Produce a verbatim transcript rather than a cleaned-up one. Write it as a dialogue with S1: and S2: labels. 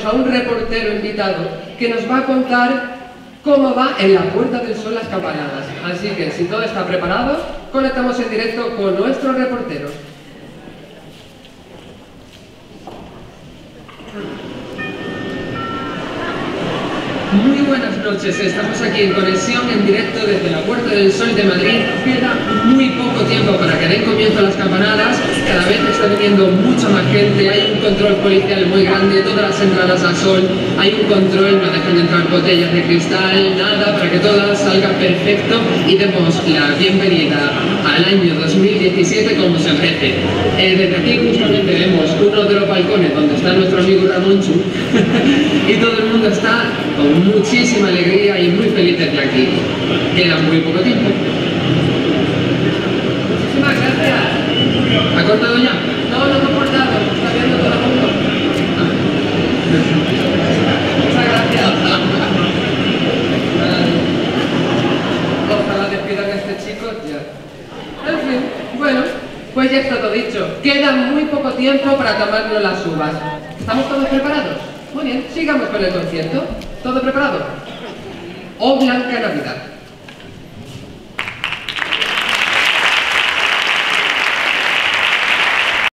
S1: tenemos a un reportero invitado que nos va a contar cómo va en la Puerta del Sol las campanadas. Así que, si todo está preparado, conectamos en directo con nuestro reportero. Muy buenas noches, estamos aquí en conexión en directo desde la Puerta del Sol de Madrid. Queda muy poco tiempo para que den comienzo las campanadas, cada vez está viniendo mucha más gente, hay un control policial muy grande, todas las entradas al sol, hay un control, no dejan de entrar botellas de cristal, nada, para que todo salga perfecto y demos la bienvenida al año dos mil diecisiete como se merece. Eh, desde aquí justamente vemos uno de los balcones donde está nuestro amigo Ramonchu y todo el mundo está con muchísima alegría y muy felices de aquí. Queda muy poco tiempo. Muchísimas gracias. ¿Ha cortado ya? No, no, no he cortado. Está viendo todo el mundo. Muchas gracias. Ojalá despidan a este chico ya. En fin, bueno, pues ya está todo dicho. Queda muy poco tiempo para tomarnos las uvas. ¿Estamos todos preparados? Muy bien, sigamos con el concierto. ¿Todo preparado? ¡Oh, Blanca Navidad!